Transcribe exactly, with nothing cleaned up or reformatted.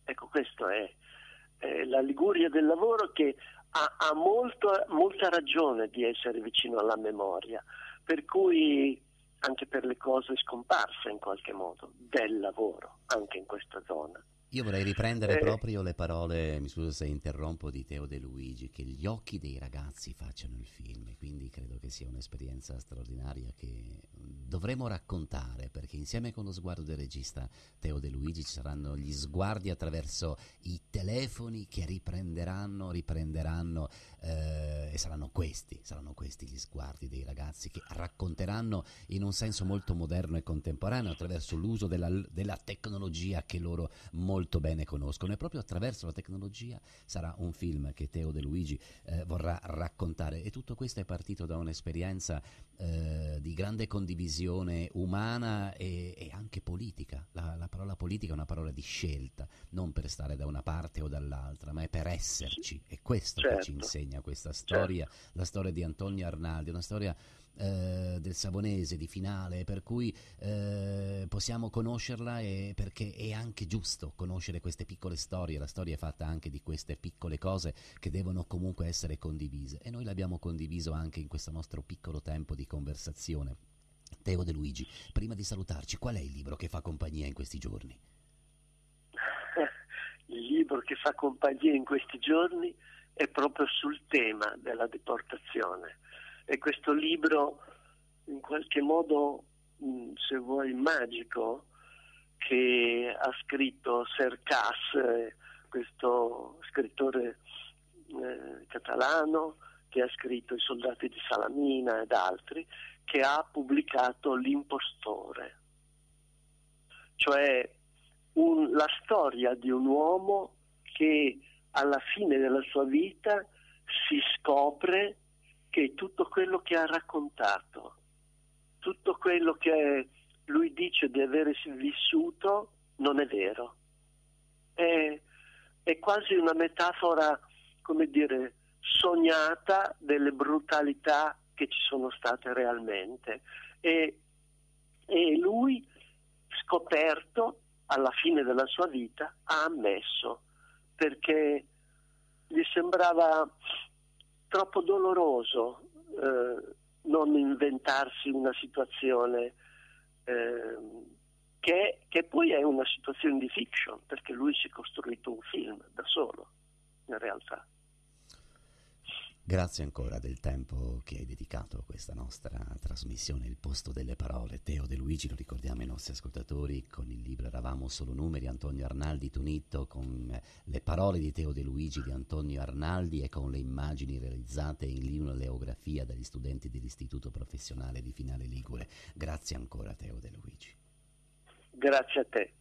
Ecco, questo è, è la Liguria del lavoro, che ha, ha molto, molta ragione di essere vicino alla memoria, per cui anche per le cose scomparse in qualche modo del lavoro, anche in questa zona. Io vorrei riprendere Eh, proprio le parole, mi scuso se interrompo, di Teo De Luigi, che gli occhi dei ragazzi facciano il film, e quindi credo che sia un'esperienza straordinaria che dovremo raccontare, perché insieme con lo sguardo del regista Teo De Luigi ci saranno gli sguardi attraverso i telefoni che riprenderanno, riprenderanno eh, e saranno questi, saranno questi gli sguardi dei ragazzi che racconteranno in un senso molto moderno e contemporaneo attraverso l'uso della, della tecnologia che loro molto molto bene conoscono, e proprio attraverso la tecnologia sarà un film che Teo De Luigi eh, vorrà raccontare, e tutto questo è partito da un'esperienza eh, di grande condivisione umana e, e anche politica. La, la parola politica è una parola di scelta, non per stare da una parte o dall'altra, ma è per esserci, è questo certo, che ci insegna questa storia, certo. la storia di Antonio Arnaldi, una storia eh, del Savonese, di Finale, per cui eh, possiamo conoscerla, e perché è anche giusto conoscere queste piccole storie. La storia è fatta anche di queste piccole cose che devono comunque essere condivise, e noi l'abbiamo condiviso anche in questo nostro piccolo tempo di conversazione. Teo De Luigi, prima di salutarci, qual è il libro che fa compagnia in questi giorni? Il libro che fa compagnia in questi giorni è proprio sul tema della deportazione, e questo libro in qualche modo, se vuoi, magico, che ha scritto Cercas, questo scrittore eh, catalano, che ha scritto I soldati di Salamina ed altri, che ha pubblicato L'impostore, cioè un, la storia di un uomo che alla fine della sua vita si scopre che tutto quello che ha raccontato, tutto quello che lui dice di aver vissuto, non è vero. È, è quasi una metafora, come dire, sognata delle brutalità che ci sono state realmente. E, e lui, scoperto alla fine della sua vita, ha ammesso, perché gli sembrava troppo doloroso eh, non inventarsi una situazione eh, che, che poi è una situazione di fiction, perché lui si è costruito un film da solo, in realtà. Grazie ancora del tempo che hai dedicato a questa nostra trasmissione Il posto delle parole. Teo De Luigi, lo ricordiamo ai nostri ascoltatori, con il libro Eravamo solo numeri, Antonio Arnaldi Tunitto, con le parole di Teo De Luigi di Antonio Arnaldi e con le immagini realizzate in lineografia dagli studenti dell'Istituto Professionale di Finale Ligure. Grazie ancora, Teo De Luigi. Grazie a te.